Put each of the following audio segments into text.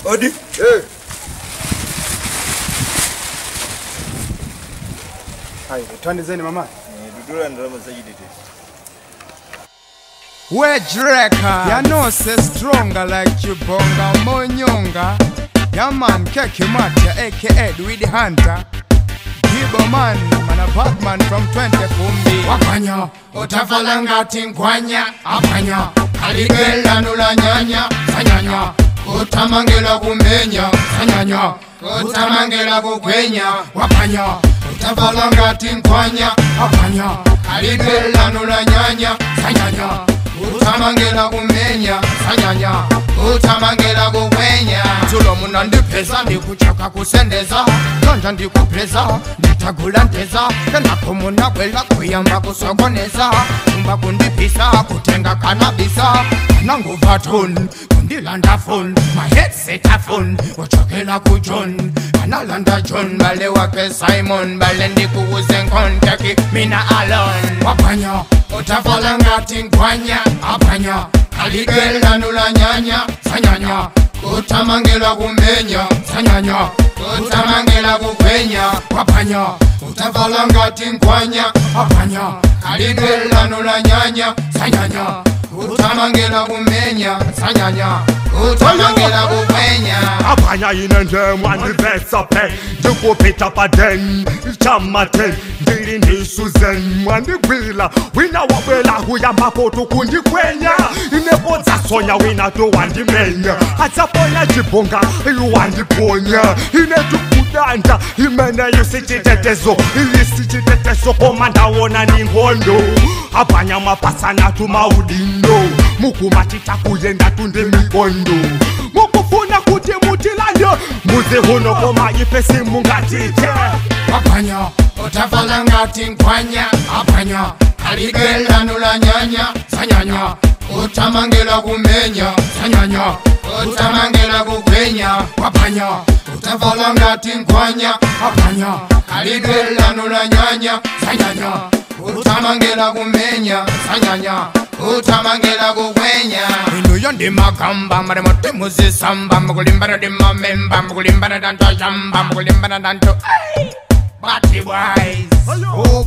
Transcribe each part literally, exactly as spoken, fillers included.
Odi. Hey. Hai, twende zeni mama. Dudura ndo mazajidite. Wedge record. Ya know say stronger like Chibonga Monyonga. Ya man Keke Matia aka Dweedy Hunter. Gibo man, man a Batman from twenty Kumbi. Wabwanya, utafalanga tingwanya. Abwanya, aligela nula nyanya. Sanyanya, utamangela kumenya. Sanyanya, utamangela kukwenya. Wabwanya, utafalanga tingwanya. Abwanya, aligela nula nyanya. Sanyanya, utamangela kumenya. Sanyanya, utamangela kukwenya. Tulo muna ndipeza ndikuchaka kusendeza. Kanja ndikupreza nditagula ndeza. Kenako muna kwela kuyamba kusogoneza. Kumba kundipisa kutenga kanabisa. Nangu vaton kundilanda phone. My headset a phone wachokela ku John. Analanda John bale wake Simon. Bale ndikuuze nkonteki mina alone. Wabwanya utafalanga tingwanya. Abwanya aligela nula nyanya. Sanyanya utamangela kumenya. Sanyanya utamangela kukwenya. Wabwanya utafalanga tingwanya. Abwanya aligela nula nyanya. Sanyanya utamangela kumenya. Sanyanya utamangela kukwenya. Abwanya inende mwani besa pe. Duko pita pa den chama ten. Ndiri nisuzen mwani gwila. Wina wabela huya makoto kundi kwenya. Ineboza sonya wina to wandi menya. Ataponya jibonga yu wandi ponya. Inetu kudanda imene yusititetezo. Yusititetezo komanda wona ningondo. Abwanya mapasana tumaudindo. Mukumatita kuyenda tunde mikondo. Mukufuna kuti mutilando. Muze huno koma ifesi mungatite. Abwanya utafalanga tingwanya. Abwanya aligela nula nyanya. Sanyanya utamangela kumenya. Sanyanya utamangela kukwenya. Wabwanya utafalanga tingwanya. Abwanya aligela nula nyanya. Sanyanya utamangela kumenya. Sanyanya utamangela kukwenya. Ino yondi magamba mare mote muzi samba. Mukulimbana di mamemba. Mukulimbana danto jamba. Mukulimbana danto ay Bati wise. Oh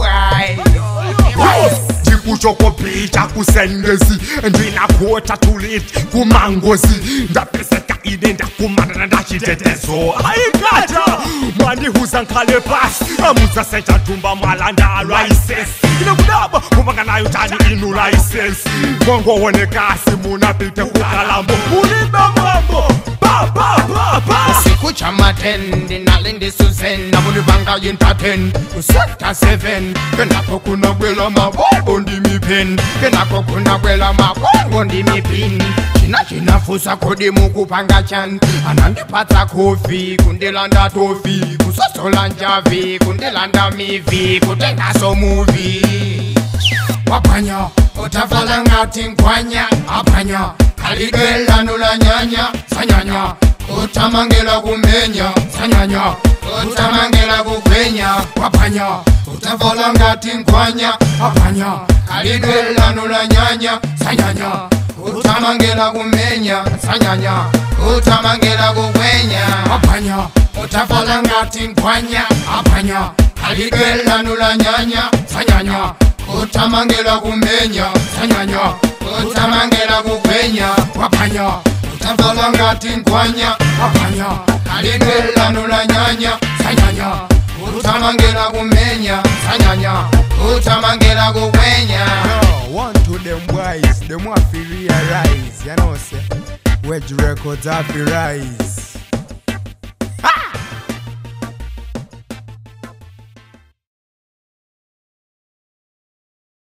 wise. Kuchoko pita kusendezi. Ndina kuota tulit kumangozi. Ndapeseka ide ndakumana ndachitetezo. Aikata mwani huzankale pas. Amuza seta tumba malanda license. Ina kudaba kumanga na yutani inu license. Mongo wone kasi muna pite kukalambo. Uliba mambo ba ba ba ba. Siku chama ten dinalindi suzen. Nabulibanga yinta ten Useta seven. Kenako kuna gwela mabobo ndi mi pen. Kenako kuna gwela mabobo ndi mi pin. China china fusa kodi mukupanga chan. Anandipata kofi kundilanda tofi. Kusosola njavi kundilanda mivi. Kutenga so movie. Wabwanya utafalanga tingwanya. Abwanya aligela nula nyanya. Sanyanya utamangela kumenya. Sanyanya utamangela kukwenya. Wabwanya utafalanga tingwanya. Abwanya aligela nula nyanya. Sanyanya utamangela kumenya. Sanyanya utamangela kukwenya. Wabwanya utafalanga tingwanya. Abwanya aligela nula nyanya. Sanyanya utamangela kumenya. Sanyanya utamangela kukwenya. Wabwanya utafalanga tingwanya. Abwanya aligela nula nyanya. Sanyanya utamangela kumenya. Sanyanya utamangela kukwenya. Yo, one to them boys, them want to realize, you know say, Wedge records have to rise.